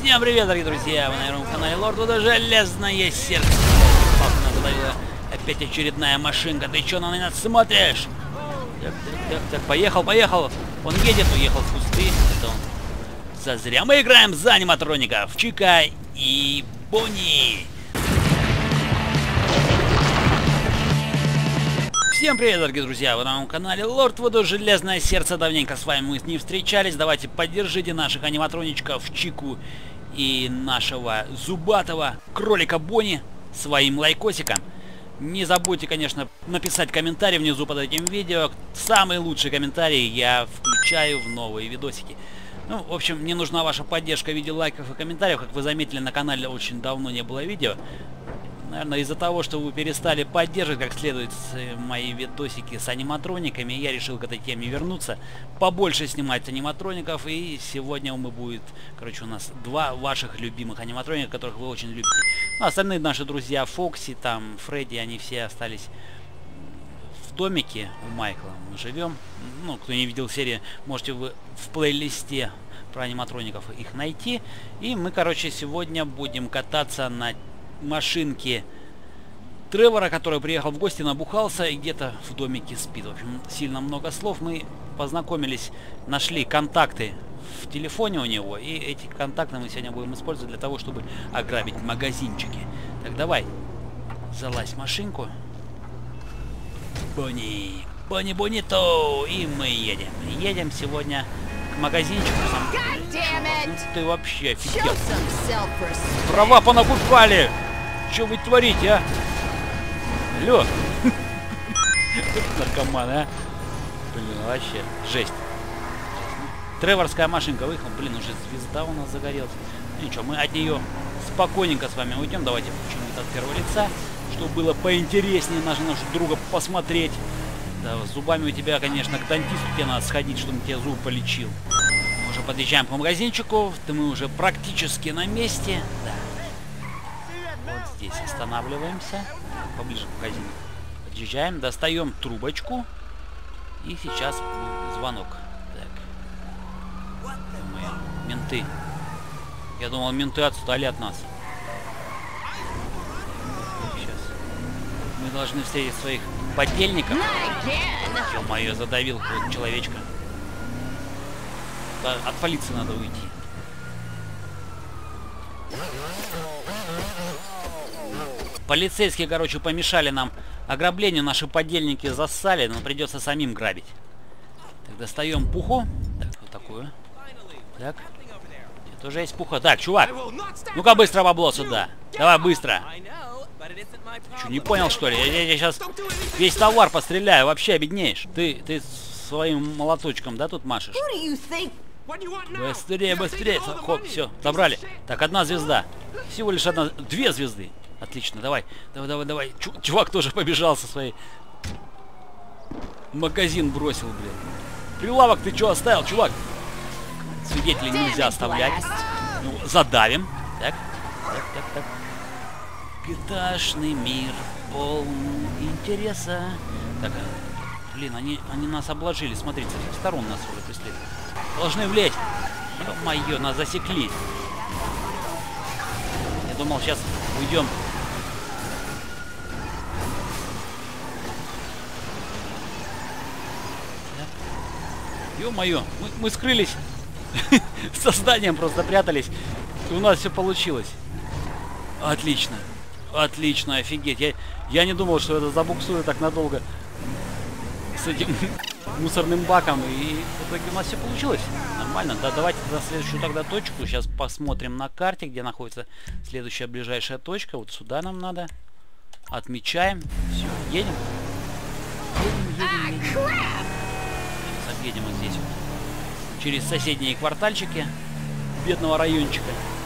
Всем привет, дорогие друзья! Вы на первом канале Лорд Вудо Железное Сердце. Папа задавила опять очередная машинка. Ты чё на нас смотришь? Так, поехал. Он едет, уехал в кусты. Это он. Зазря. Мы играем за аниматроников. Чика и Бонни. Всем привет, дорогие друзья! Вы на моем канале Лорд Вудо Железное Сердце. Давненько с вами мы не встречались. Давайте поддержите наших аниматроничков Чику и нашего зубатого кролика Бонни своим лайкосиком. Не забудьте, конечно, написать комментарий внизу под этим видео. Самые лучшие комментарии я включаю в новые видосики. Ну, в общем, мне нужна ваша поддержка в виде лайков и комментариев. Как вы заметили, на канале очень давно не было видео. Наверное, из-за того, что вы перестали поддерживать как следует мои видосики с аниматрониками, я решил к этой теме вернуться. Побольше снимать аниматроников. И сегодня мы будет, короче, у нас два ваших любимых аниматроника, которых вы очень любите. Ну, остальные наши друзья Фокси, там, Фредди, они все остались в домике у Майкла. Мы живем. Ну, кто не видел серии, можете вы в плейлисте про аниматроников их найти. И мы, короче, сегодня будем кататься на машинки Тревора, который приехал в гости, набухался и где-то в домике спит. В общем, сильно много слов. Мы познакомились, нашли контакты в телефоне у него, и эти контакты мы сегодня будем использовать для того, чтобы ограбить магазинчики. Так, давай, залазь в машинку. Бонни, Бонито, и мы едем. Едем сегодня к магазинчику. Ну, ты вообще офигел. Права понакупали. Что вы творите, а? Алло. Наркоман, а? Блин, вообще жесть. Треворская машинка выехала. Блин, уже звезда у нас загорелась. Ну, ничего, мы от нее спокойненько с вами уйдем. Давайте почему-то от первого лица, чтобы было поинтереснее нашего друга посмотреть. Да, с зубами у тебя, конечно, к дантисту тебе надо сходить, чтобы он тебе зубы полечил. Мы уже подъезжаем к магазинчику. Мы уже практически на месте. Да. Вот здесь останавливаемся. Поближе к магазину. Подъезжаем, достаем трубочку. И сейчас будет звонок. Так. Думаю, менты. Я думал, менты отстали от нас. Сейчас. Мы должны встретить своих подельников. Ё-моё, задавил человечка. От полиции надо уйти. Полицейские, короче, помешали нам ограблению. Наши подельники зассали, но придется самим грабить. Так, достаем пуху. Так, вот такую. Так. Это тоже есть пуха. Так, чувак. Ну-ка быстро бабло сюда. Давай быстро. Что, не понял, что ли? Я сейчас весь товар постреляю. Вообще обеднеешь. Ты своим молоточком, да, тут машешь? Быстрее. Хоп, все, забрали. Так, одна звезда. Всего лишь одна. Две звезды. Отлично, давай. Чувак тоже побежал со своей. Магазин бросил, блин. Прилавок ты что оставил, чувак? Свидетелей нельзя оставлять. Ну, задавим. Так. Пятачный мир полный интереса. Так, блин, они нас обложили. Смотрите, со всех сторон нас уже преследуют. Должны влезть. Ё-моё, нас засекли. Я думал, сейчас уйдем. Ё-моё, мы скрылись. Со зданием просто прятались. И у нас все получилось. Отлично. Отлично, офигеть. Я не думал, что это забуксует так надолго с этим мусорным баком. И в итоге у нас все получилось. Нормально. Да, давайте за следующую тогда точку. Сейчас посмотрим на карте, где находится следующая ближайшая точка. Вот сюда нам надо. Отмечаем. Все, едем. Едем вот здесь вот. Через соседние квартальчики бедного райончика.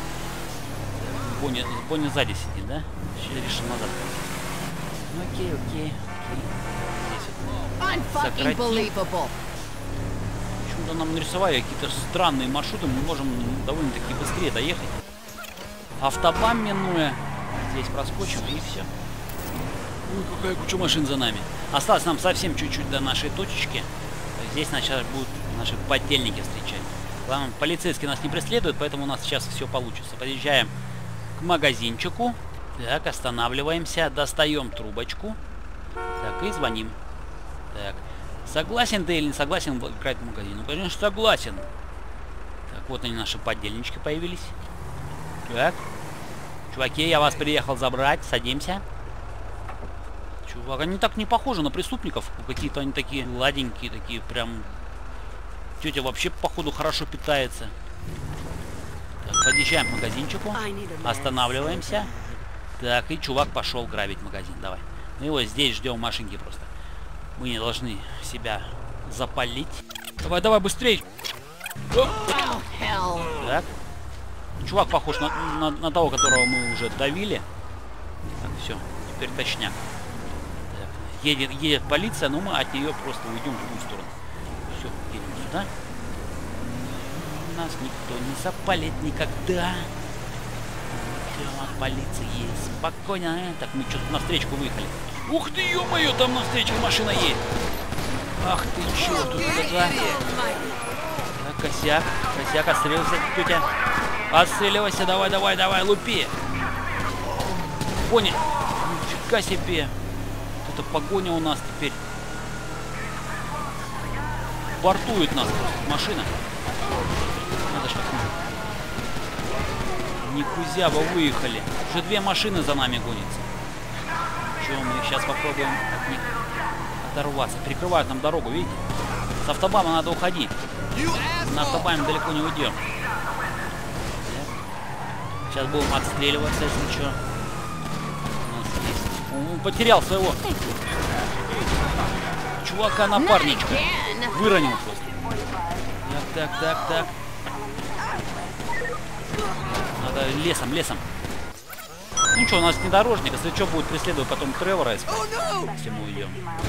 Бонни сзади сидит, да? Сейчас решил назад. Ну, окей. Здесь вот. Сократим. Почему-то нам нарисовали какие-то странные маршруты. Мы можем довольно-таки быстрее доехать. Автобан минуя. Здесь проскочим и все. Ой, какая куча машин за нами. Осталось нам совсем чуть-чуть до нашей точечки. Здесь сейчас будут наши подельники встречать. Главное, полицейский нас не преследует, поэтому у нас сейчас все получится. Подъезжаем к магазинчику. Так, останавливаемся, достаем трубочку. Так, и звоним. Так, согласен ты или не согласен играть в магазин? Ну, конечно, согласен. Так, вот они, наши подельнички появились. Так. Чуваки, я вас приехал забрать. Садимся. Чувак, они так не похожи на преступников. Какие-то они такие ладенькие, такие прям... Тетя вообще, походу, хорошо питается. Так, подъезжаем к магазинчику. Останавливаемся. Так, и чувак пошел грабить магазин. Давай. Мы его здесь ждем машинки просто. Мы не должны себя запалить. Давай, давай, быстрее. Так. Чувак похож на того, которого мы уже давили. Так, все. Теперь точняк. Так. Едет полиция, но мы от нее просто уйдем в ту сторону. Все, едем сюда. Нас никто не запалит никогда. От полиции есть. Спокойно. Так, мы что-то навстречку выехали. Ух ты, ё-моё, там навстречу машина едет. Ах ты, чё тут это? Так, косяк. Косяк, отстреливайся, тетя. Отстреливайся, давай, давай, давай, лупи. Погоня. Нифига себе. Это погоня у нас теперь. Бортует нас просто машина. Надо ж как-нибудь. Никузяба выехали. Уже две машины за нами гонятся. Че, мы сейчас попробуем от них оторваться. Перекрывают нам дорогу, видите? С автобана надо уходить. На автобане далеко не уйдем. Сейчас будем отстреливаться, если что. У нас есть... Он потерял своего чувака-напарничка. Выронил просто. Так. Надо лесом. Ну что, у нас внедорожник. Если что, будет преследовать потом Тревора, если мы уйдем.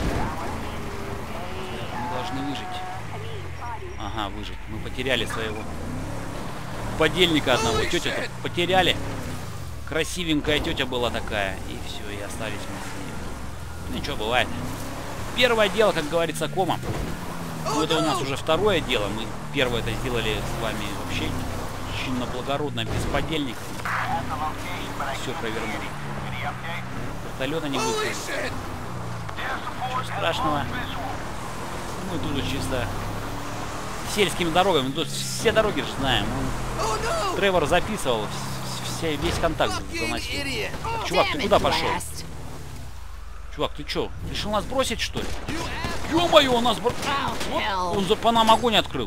Мы должны выжить. Ага, выжить. Мы потеряли своего подельника одного. Тетю-то потеряли. Красивенькая тетя была такая. И все, и остались мы. Ну ничего, бывает. Первое дело, как говорится, кома. Ну, это у нас уже второе дело. Мы первое это сделали с вами вообще чинно благородно, без подельников. Все провернули. Вертолета не выпустили. Ничего страшного. Мы тут чисто сельскими дорогами. Тут все дороги же знаем. Тревор записывал, весь контакт заносил. Так, чувак, ты куда пошел? Чувак, ты что, решил нас бросить, что ли? Ё-моё, он нас бросил. Вот, он по нам огонь открыл.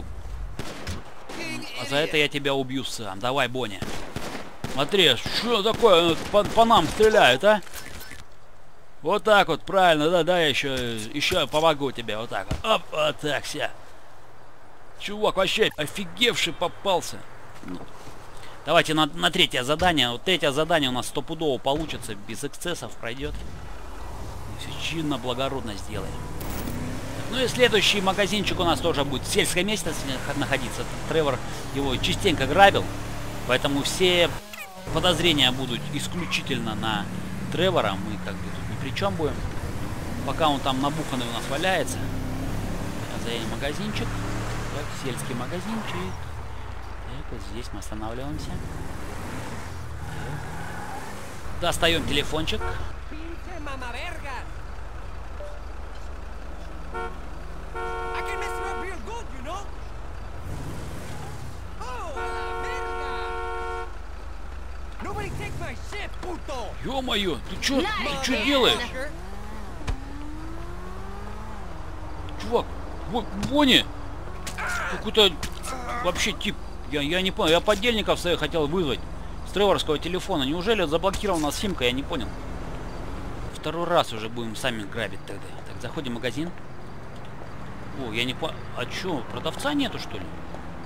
А за это я тебя убью сам. Давай, Бонни. Смотри, что такое? По нам стреляют, а? Вот так вот, правильно, да, я еще помогу тебе. Вот так вот. Оп, вот так, вся. Чувак вообще офигевший попался. Ну, давайте на третье задание. Вот третье задание у нас стопудово получится. Без эксцессов пройдет. Все чинно, благородно сделаем. Ну и следующий магазинчик у нас тоже будет в сельской местности находиться. Тревор его частенько грабил. Поэтому все подозрения будут исключительно на Тревора. Мы как бы тут ни при чем будем. Пока он там набуханный у нас валяется. Заедем в магазинчик. Так, сельский магазинчик. Так, вот здесь мы останавливаемся. Так. Достаем телефончик. Ё-моё, ты чё делаешь? Чувак, Бонни! Какой-то вообще тип. Я не понял. Я подельников своих хотел вызвать с треворского телефона. Неужели заблокирована симка? Я не понял. Второй раз уже будем сами грабить тогда. Так, заходим в магазин. О, я не понял. А чё, продавца нету, что ли?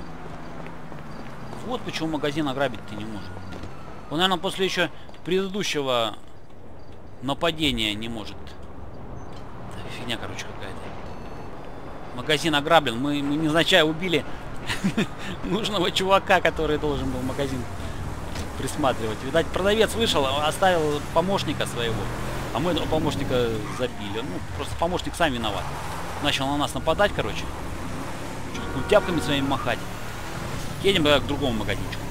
Вот почему магазин ограбить ты не можешь. Он, наверное, после еще предыдущего нападения не может. Так, фигня, короче, какая-то. Магазин ограблен. Мы невзначай убили нужного чувака, который должен был магазин присматривать. Видать, продавец вышел, оставил помощника своего. А мы этого помощника забили. Ну, просто помощник сам виноват. Начал на нас нападать, короче. Тяпками своими махать. Едем к другому магазинчику.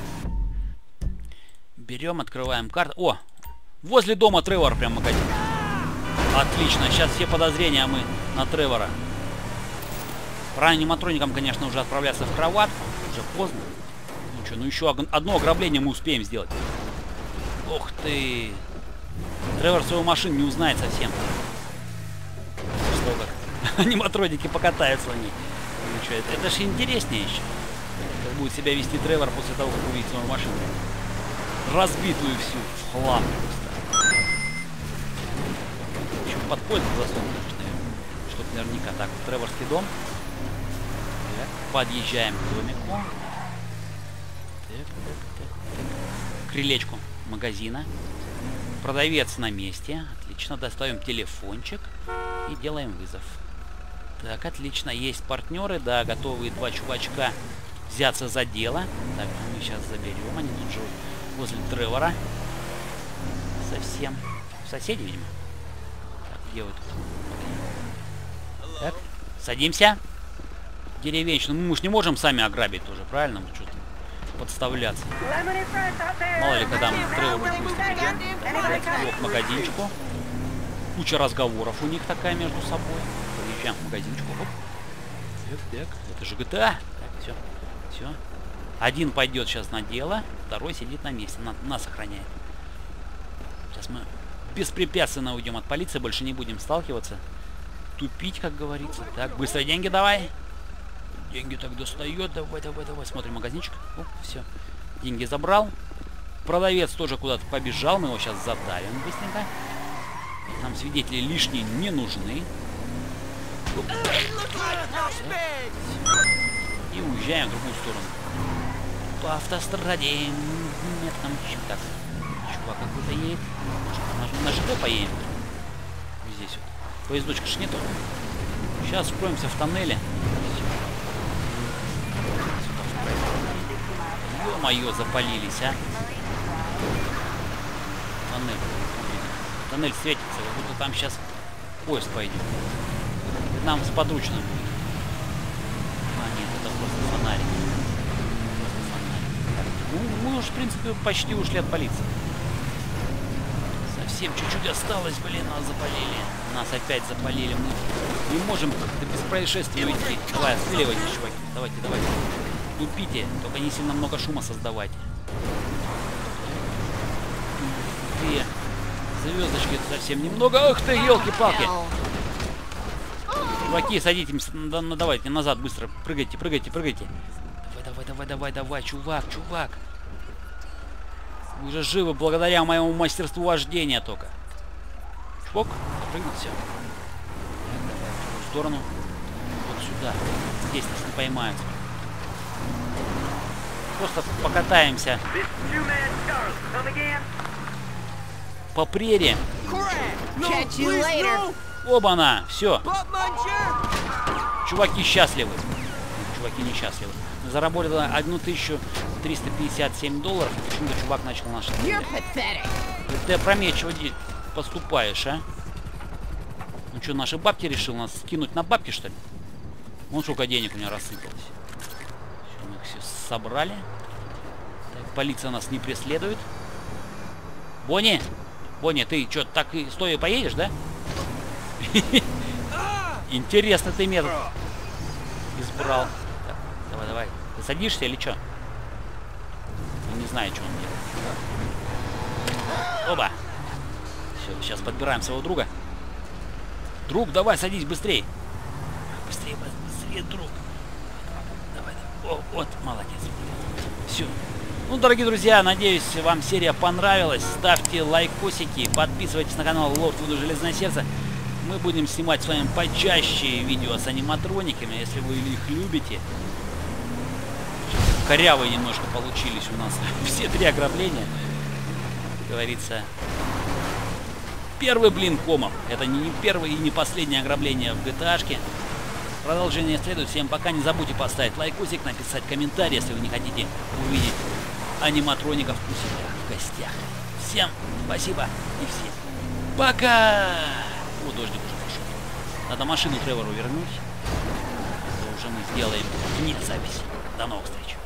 Берем, открываем карту. О! Возле дома Тревора прям магазин. Отлично. Сейчас все подозрения мы на Тревора. Пора аниматроникам, конечно, уже отправляться в кроватку. Уже поздно. Ну что, ну еще одно ограбление мы успеем сделать. Ух ты! Тревор свою машину не узнает совсем. Что как? Аниматроники покатаются на ней. Ну что, это же интереснее еще. Как будет себя вести Тревор после того, как увидит свою машину. Разбитую всю в хлам просто. Еще подпольно засунуть, чтобы наверняка. Так, Треворский дом. Так, подъезжаем к домику. Так. Крылечку магазина. Продавец на месте. Отлично, достаем телефончик и делаем вызов. Так, отлично, есть партнеры, да, готовые два чувачка взяться за дело. Так, мы сейчас заберем, они тут живут возле Тревора. Совсем. Соседи, видимо. Так, где вы тут? Так, садимся. Деревенщину. Мы же не можем сами ограбить тоже, правильно? Мы что-то подставляться. Мало ли, когда мы Тревору быстро придем. К магазинчику. Куча разговоров у них такая между собой. Подъезжаем к магазинчику. Оп. Так, так. Это же GTA. Так, все. Все. Один пойдет сейчас на дело, второй сидит на месте. Нас охраняет. Сейчас мы беспрепятственно уйдем от полиции, больше не будем сталкиваться. Тупить, как говорится. Так, быстро деньги давай. Деньги так достает. Давай, давай, давай. Смотрим магазинчик. Оп, все. Деньги забрал. Продавец тоже куда-то побежал. Мы его сейчас задавим быстренько. Нам свидетели лишние не нужны. Оп. И уезжаем в другую сторону. По автостраде. Нет, там еще так. Чувак какой-то едет. Может, на ЖД поедем? Здесь вот. Поездочка ж нету. Сейчас скроемся в тоннеле. Ё-моё, запалились, а. Тоннель. Тоннель светится, как будто там сейчас поезд пойдет. И нам сподручно будет. А, нет, это просто фонарик. Просто фонарик. Ну, мы уж, в принципе, почти ушли от полиции. Совсем чуть-чуть осталось, блин, нас запалили. Нас опять запалили. Мы не можем как-то без происшествия уйти. Давай, отстреливайте, чуваки. Давайте, давайте. Тупите, только не сильно много шума создавайте. Две звездочки совсем немного. Ах ты, елки-палки. Чуваки, садитесь, давайте назад быстро. Прыгайте, прыгайте, прыгайте. Давай, давай, давай, давай, давай, чувак, чувак. Вы же живы благодаря моему мастерству вождения только. Чпок, прыгнул, все. В сторону. Вот сюда. Здесь нас не поймают. Просто покатаемся по прерии. Оба-на, все. Чуваки счастливы. Чуваки несчастливы. Мы заработали 1357 долларов. И почему-то чувак начал наш. Ты опрометчиво поступаешь, а? Ну что, наши бабки решил нас скинуть на бабки, что ли? Вон сколько денег у меня рассыпалось. Все, мы их все собрали. Так, полиция нас не преследует. Бонни! Бонни, ты что, так и стоя поедешь, да? Интересно ты метод избрал. Так, давай, давай. Ты садишься или что? Я не знаю, что он делает. Оба! Все, сейчас подбираем своего друга. Друг, давай, садись быстрее. Быстрее, быстрее, друг. Давай, давай. О, вот, молодец. Все. Ну, дорогие друзья, надеюсь, вам серия понравилась. Ставьте лайкосики, подписывайтесь на канал Лорд Вудо Железное Сердце. Мы будем снимать с вами почаще видео с аниматрониками, если вы их любите. Корявые немножко получились у нас все три ограбления. Как говорится, первый блин комом. Это не первое и не последнее ограбление в GTA-шке. Продолжение следует. Всем пока. Не забудьте поставить лайкосик, написать комментарий, если вы не хотите увидеть аниматроников у себя в гостях. Всем спасибо и всем пока! О, дождик уже пошел. Надо машину Тревору вернуть. Это уже мы сделаем нет записи. До новых встреч.